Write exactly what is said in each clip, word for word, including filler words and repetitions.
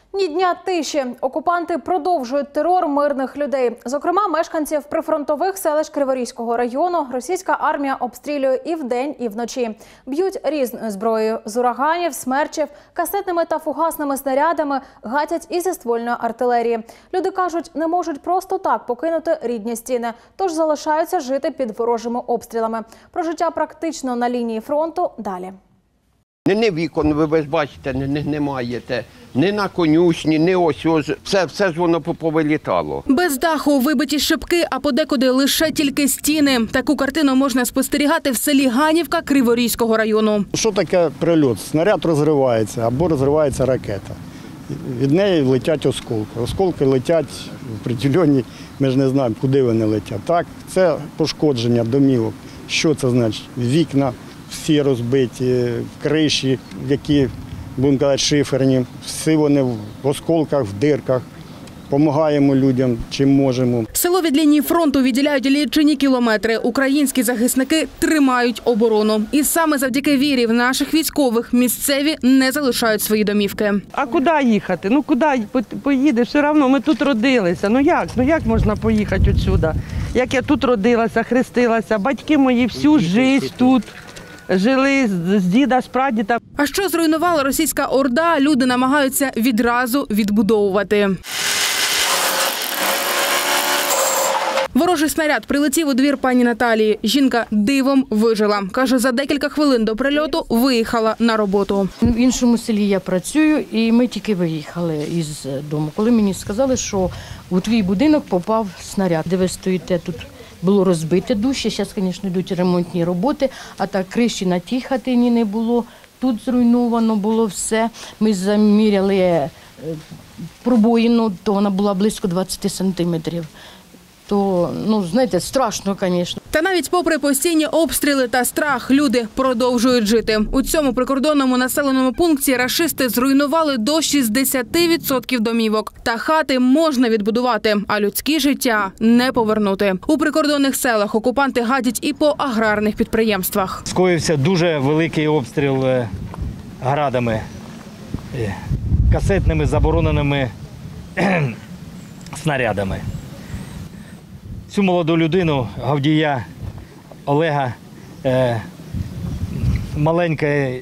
Ні дня тиші. Окупанти продовжують терор мирних людей. Зокрема, мешканців прифронтових селищ Криворізького району російська армія обстрілює і вдень, і вночі. Б'ють різною зброєю – з ураганів, смерчів, касетними та фугасними снарядами, гатять і зі ствольної артилерії. Люди кажуть, не можуть просто так покинути рідні стіни, тож залишаються жити під ворожими обстрілами. Про життя практично на лінії фронту – далі. Ні вікон, ви ж бачите, не, не маєте, ні на конюшні, ні ось, ось, все, все ж воно повилітало. Без даху, вибиті шибки, а подекуди лише тільки стіни. Таку картину можна спостерігати в селі Ганівка Криворізького району. Що таке прильот? Снаряд розривається або розривається ракета. Від неї летять осколки. Осколки летять в приділені, ми ж не знаємо, куди вони летять. Так, це пошкодження домівок. Що це значить? Вікна всі розбиті, криші, які, будемо казати, шиферні. Всі вони в осколках, в дирках. Помагаємо людям, чим можемо. Село від лінії фронту відділяють лічені кілометри. Українські захисники тримають оборону. І саме завдяки вірі в наших військових місцеві не залишають свої домівки. А куди їхати? Ну куди поїдеш? Все одно ми тут родилися. Ну як? Ну як можна поїхати відсюди? Як я тут родилася, хрестилася, батьки мої всю життя тут. Жили з діда, з прадіда. А що зруйнувала російська орда, люди намагаються відразу відбудовувати. Ворожий снаряд прилетів у двір пані Наталії. Жінка дивом вижила. Каже, за декілька хвилин до прильоту виїхала на роботу. В іншому селі я працюю, і ми тільки виїхали із дому. Коли мені сказали, що у твій будинок попав снаряд, де ви стоїте тут. Було розбите душі, зараз, звісно, йдуть ремонтні роботи, а так криші на тій хатині не було, тут зруйновано було все. Ми заміряли пробоїну, то вона була близько двадцять сантиметрів. То, ну, знаєте, страшно, звісно. Та навіть попри постійні обстріли та страх, люди продовжують жити. У цьому прикордонному населеному пункті рашисти зруйнували до шістдесяти відсотків домівок. Та хати можна відбудувати, а людські життя не повернути. У прикордонних селах окупанти гадять і по аграрних підприємствах. Скоївся дуже великий обстріл градами, касетними забороненими снарядами. Цю молоду людину, Гавдія Олега, е, маленька, е,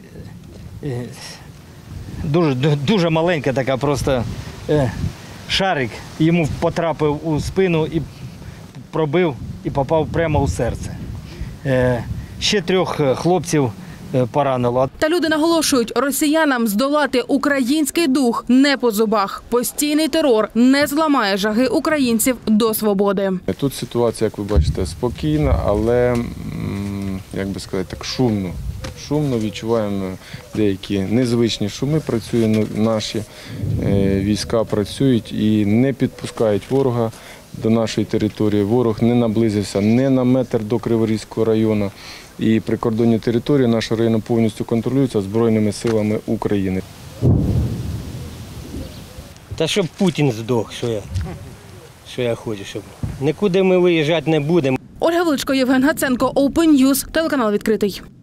дуже, дуже маленька така просто е, шарик, йому потрапив у спину і пробив і попав прямо у серце. Е, ще трьох хлопців поранило. Та люди наголошують, росіянам здолати український дух не по зубах. Постійний терор не зламає жаги українців до свободи. Тут ситуація, як ви бачите, спокійна, але, як би сказати, так шумно. Шумно відчуваємо деякі незвичні шуми, працюють наші війська, працюють і не підпускають ворога до нашої території. Ворог не наблизився не на метр до Криворізького району. І прикордонні території нашого району повністю контролюються Збройними силами України. Та щоб Путін здох, що я, що я хочу, щоб нікуди ми виїжджати не будемо. Ольга Величко, Євген Гаценко, Open News, телеканал «Відкритий».